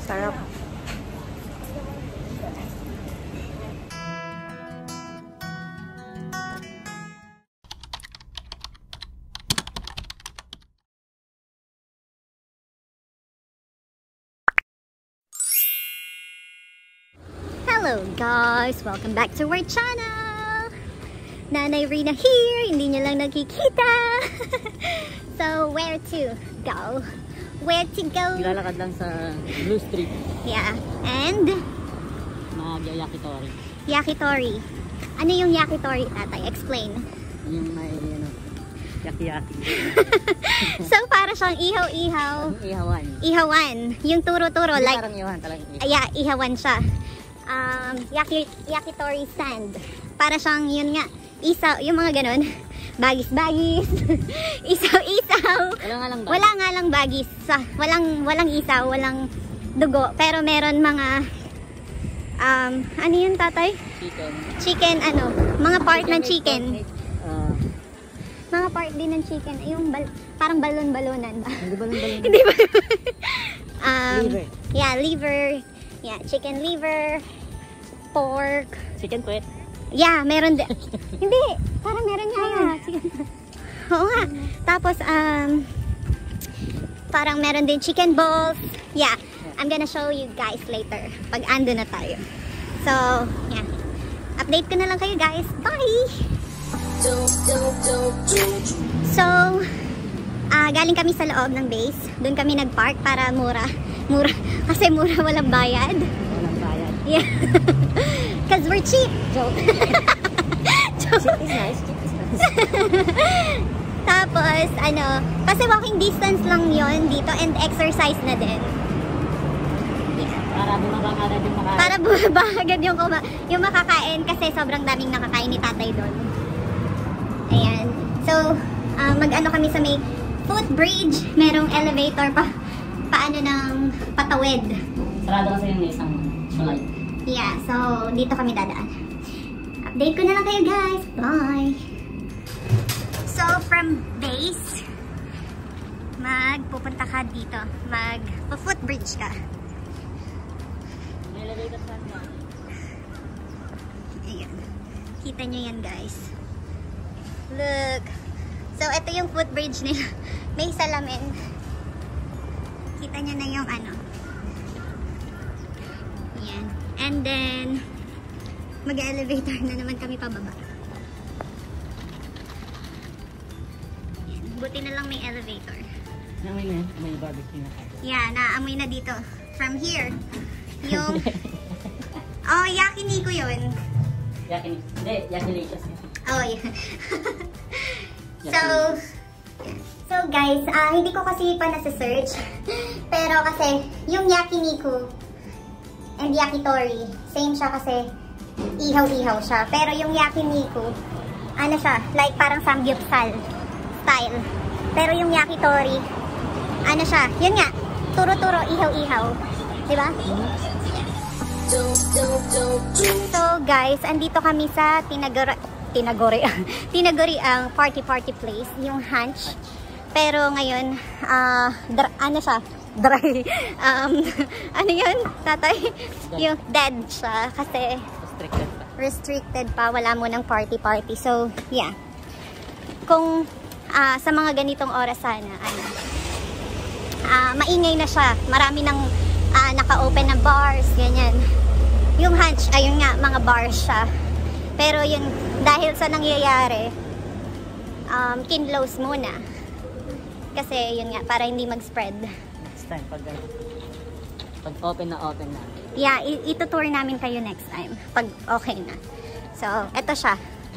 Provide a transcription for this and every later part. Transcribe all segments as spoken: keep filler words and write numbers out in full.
Sarap. Hello guys! Welcome back to our channel! Nanay Rina here! Hindi nyo lang nakikita! So, where to go? Where to go? Lalakad lang sa Blue Street. Yeah. And? Mag-yakitori. Yakitori. Ano yung yakitori, tatay? Explain. Yung may, ano, yaki-yaki. So, para siyang ihaw-ihaw. Ihawan. Ihawan. Yung turo-turo. Hindi Like, parang ihawan talaga. Yeah, ihawan siya. Um, yaki, yakitori sand. Para siyang, yun nga, isaw, yung mga ganun. Bagis-bagis. Isaw-isaw. Wala nga lang bagis. Wala nga lang bagis. Walang, walang isaw, walang dugo. Pero meron mga, um, ano yun, tatay? Chicken. Chicken, ano, mga part ng chicken. Uh, Mga part din ng chicken. Yung bal parang balon-balonan ba? Hindi ba lang balon? Hindi ba? um, Liver. Yeah, liver. Yeah, chicken liver. Pork. Chicken puwet. Yeah, meron din. Hindi, parang meron nga yun. Oo nga. Tapos, um, parang meron din chicken balls. Yeah, I'm gonna show you guys later. Pag ando na tayo. So, yeah. Update ko na lang kayo guys. Bye! So, uh, galing kami sa loob ng base. Doon kami nag-park para mura. Mura. Kasi mura, walang bayad. Walang bayad. Yeah. Cause we're cheap. Joke. Joke. Cheap is nice. Cheap is nice. Tapos, ano, kasi walking distance lang yon dito and exercise na din. Yeah. Para bumaba agad yung makakain. Para bumaba agad yung, yung makakain kasi sobrang daming nakakain ni tatay doon. Ayan. So, uh, mag-ano kami sa may footbridge. Merong elevator pa. Paano ng patawid. Sarado kasi yung isang tulay. Yeah, so dito kami dadaan. Update ko na lang kayo guys. Bye! So from base, magpupunta ka dito. Mag-footbridge ka. May elevator saan ba? Ayan. Kita nyo yan guys. Look. So ito yung footbridge nila. May salamin. Kita nyo na yung ano. Ayan. And then, mag-elevator na naman kami pababa. Ayan. Buti na lang may elevator. Naamoy na yun? May barbecue na. Yeah, naamoy na dito. From here. Yung... oh, yakiniku yun. Yakin... Hindi, yakilicious. Oh, yeah. So, so guys, uh, hindi ko kasi pa nasa-search. Pero kasi, yung yakiniku and yakitori, same siya kasi ihaw-ihaw siya. Pero yung yakiniku, ano siya, like parang samgyeopsal style. Pero yung yakitori, ano siya, yun nga, turo-turo, ihaw-ihaw. Diba? So guys, andito kami sa Tinagori, Tinagori, Tinagori ang party-party place, yung Hunch. Pero ngayon, uh, ano siya, dry. Um, ano yun, tatay? Yung dead siya kasi Restricted pa. restricted pa. Wala mo ng party-party. So, yeah. Kung uh, sa mga ganitong oras sana, ano, uh, maingay na siya. Marami ng uh, naka-open na bars, ganyan. Yung Hunch, ayun nga, mga bars siya. Pero yun, dahil sa nangyayari, um, kinlose muna. Kasi yun nga, para hindi mag-spread. Time pag pag open na open na. Yeah, itutour namin kayo next time pag okay na. So, eto siya.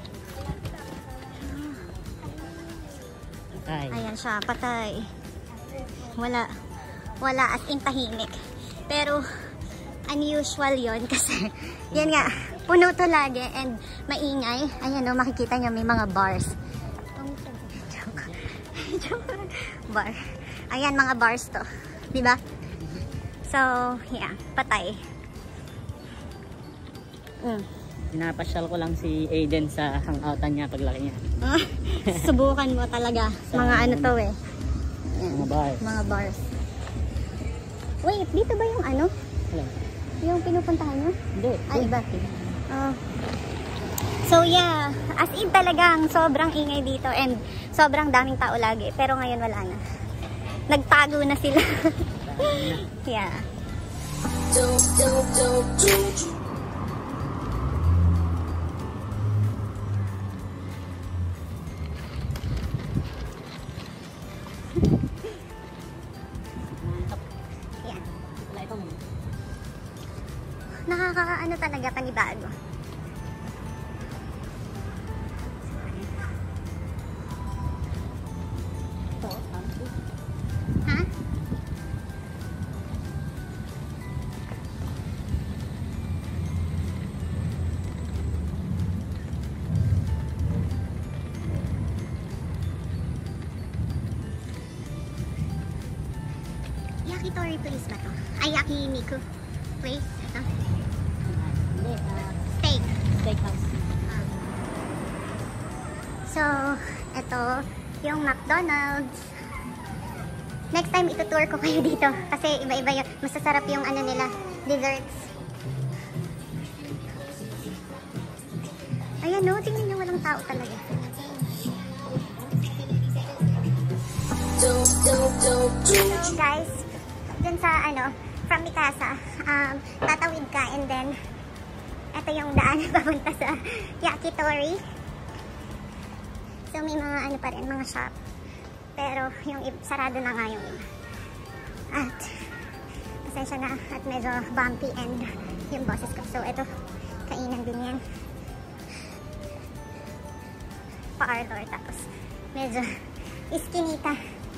Ay. Ayan siya, patay. Wala wala as in tahimik. Pero unusual yon kasi yan nga, puno to lagi and maingay. Ayan o, makikita nyo may mga bars. Bar. Ayan, mga bars to. Diba? So, yeah. Patay. Mm. Pinapasyal ko lang si Aiden sa hangoutan niya paglaki niya. Subukan mo talaga. Mga ano to eh. Mga bars. Mga bars. Wait, dito ba yung ano? Wala. Yung pinupuntahan nyo? Hindi. Ay, iba. Ah. So yeah, as in talagang sobrang ingay dito and sobrang daming tao lagi. Pero ngayon wala na. Nagtago na sila. Yeah. Yeah. Wala ito mo. Nakaka-ano talaga panibago. Ito, tama. Ha? Yakitori place ba to? Ay, Yakiniku place. Ito. Hindi, ah, Steak. steakhouse. So, ito yung McDonald's. Next time itutour ko kayo dito kasi iba-iba yung masasarap yung ano nila, desserts. Ayan no, tingnan nyo, walang tao talaga. So guys, dun sa ano, from Mikasa, um, tatawid ka and then ito yung daan papunta sa Yakitori. So may mga ano pa rin, mga shop. Pero yung sarado na nga yung iba. At pasensya na at medyo bumpy and yung boses ko. So ito, kainan din yan. Parlor, tapos medyo iskinita.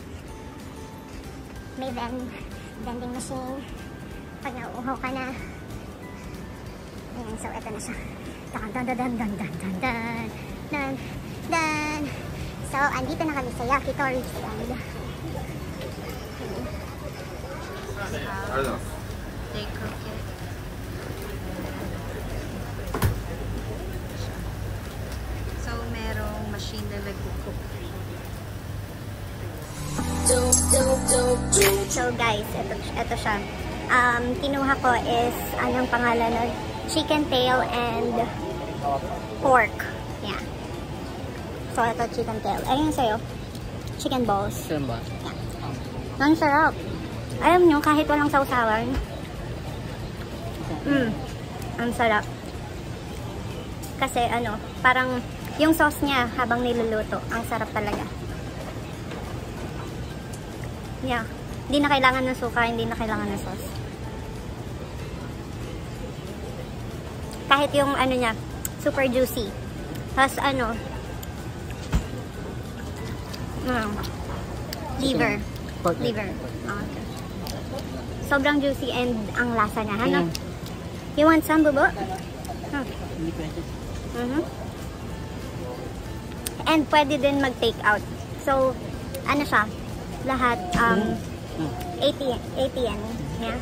May vend, vending machine. Pag nauuhaw ka na. Ayan, so ito na siya. Dan dan dan dan dan dan dan dan dan dan. So, andito na kami sa Yakitori stand. Steak croquette. So, merong machine na nag-cook. So guys, ito, ito siya. Um, kinuha ko is, anong pangalan nun? Chicken tail and pork. Yeah. So ito, chicken tail. Ayun sa'yo. Chicken balls. Sure ba? Yeah. Ang sarap. Alam nyo, kahit walang sausawan. Mm. Ang sarap. Kasi ano, parang yung sauce niya habang niluluto. Ang sarap talaga. Yeah. Hindi na kailangan ng suka, hindi na kailangan ng sauce. Kahit yung ano niya, super juicy. Tapos ano, mm, liver. Pork. Liver. Okay. Sobrang juicy and ang lasa niya. Ano? Mm. You want some, bubo? Hmm. Hindi pwede. Mhm. And pwede din mag-take out. So, ano siya? Lahat, um, Mm. eighty yen. Yeah.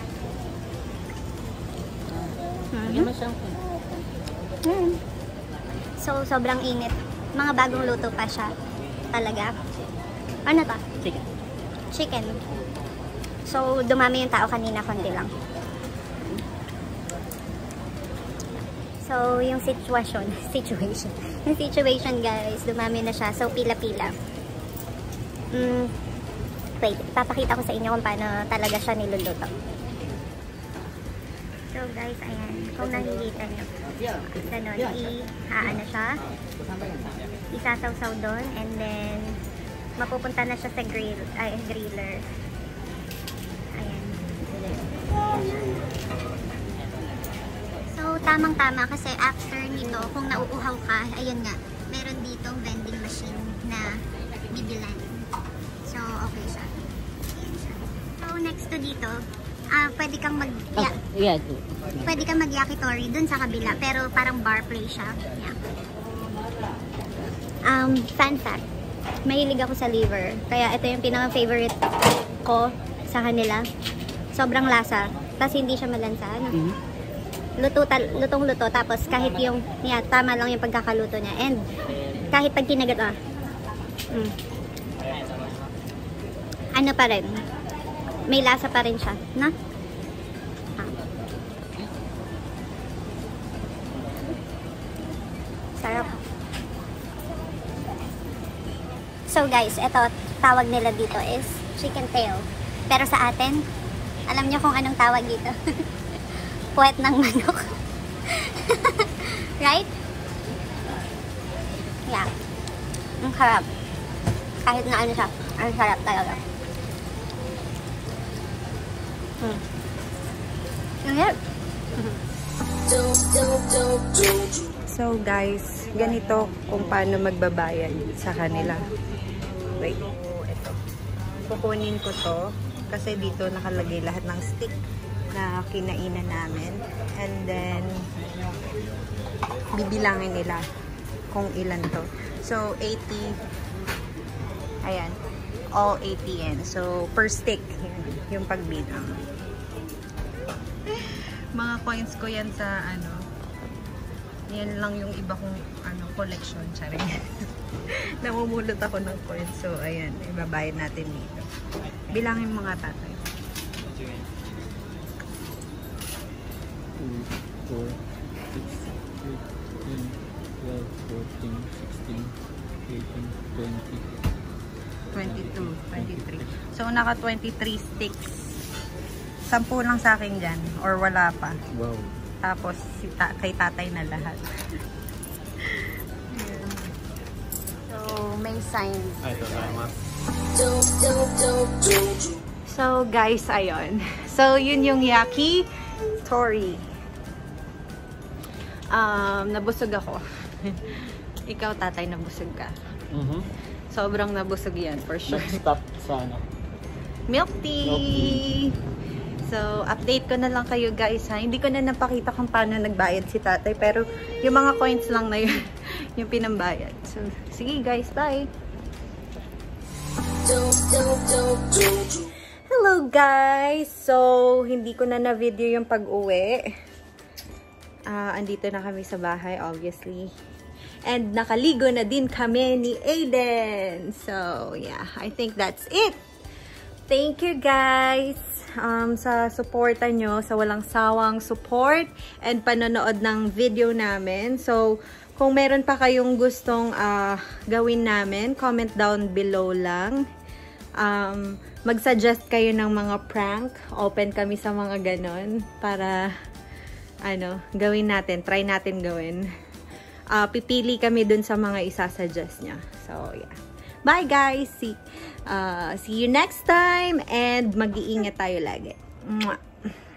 Hindi Mhm. mo siyang Mm. So, sobrang init. Mga bagong luto pa siya. Talaga. Ano to? chicken. Chicken. So, dumami yung tao kanina, konti lang. So, yung situation, situation, yung situation guys, dumami na siya. So, pila-pila. Mm, wait, papakita ko sa inyo kung paano talaga siya niluluto. So, guys, ayan. Kung nakikita nyo, ganun, i-haano siya. Isasawsaw doon, and then, mapupunta na siya sa grill, ay, griller. Ayan. So, tamang-tama kasi after nito, kung nauuhaw ka, ayun nga, meron ditong vending machine na bibilan. So, okay siya. Ayan siya. So, next to dito, ah pwede kang mag, Oh, yeah, yeah. pwede kang mag yakitori dun sa kabila, pero parang bar place siya. Yeah. Um, fun fact, mahilig ako sa liver. Kaya ito yung pinaka-favorite ko sa kanila. Sobrang lasa. Tapos hindi siya malansa. Ano? Mm-hmm. Luto, lutong-luto. Tapos kahit yung, yeah, tama lang yung pagkakaluto niya. And kahit pag kinagat, ah, mm, ano pa rin, may lasa pa rin siya. Na? guys, ito, tawag nila dito is chicken tail. Pero sa atin, alam niyo kung anong tawag dito. Puwet ng manok. Right? Yeah. Ang sarap. Kahit na ano siya, ang sarap talaga. Hmm. Ang sarap. So guys, ganito kung paano magbabayad sa kanila. Wait, ito. Kukunin ko to kasi dito nakalagay lahat ng stick na kinainan namin. And then, bibilangin nila kung ilan to. So, eighty. Ayan. All eighty yen. So, per stick. Yun, yung pagbilang. Mga coins ko yan sa ano. Yan lang yung iba kong ano, collection. Charing. Namumulot ako ng coins. So, ayan. Ibabayad natin dito. Bilangin mga tatay. two, four, six, eight, ten, twelve, fourteen, sixteen, eighteen, twenty. twenty-two, twenty-three. So, naka twenty-three sticks. Sampu lang sa akin dyan. Or wala pa. Wow. Tapos, si ta kay tatay na lahat. So, may signs. Ay, salamat. So, guys, ayun. So, yun yung Yaki Tori. Um, nabusog ako. Ikaw, tatay, nabusog ka. Mm-hmm. Sobrang nabusog yan, for sure. Nag-stop sa ano? Milk tea! Milk tea. So, update ko na lang kayo, guys, ha. Hindi ko na napakita kung paano nagbayad si tatay, pero yung mga coins lang na yun, yung pinambayad. So, sige, guys, bye! Hello, guys! So, hindi ko na na-video yung pag-uwi. Uh, andito na kami sa bahay, obviously. And nakaligo na din kami ni Aiden. So, yeah. I think that's it. Thank you, guys, um, sa suporta nyo, sa walang sawang support and panonood ng video namin. So, kung meron pa kayong gustong uh, gawin namin, comment down below lang. Um, mag-suggest kayo ng mga prank. Open kami sa mga ganon para ano, gawin natin. Try natin gawin. Uh, pipili kami dun sa mga isa-suggest niya. So, yeah. Bye, guys! See, uh, see you next time and mag-iingat tayo lagi. Mwah!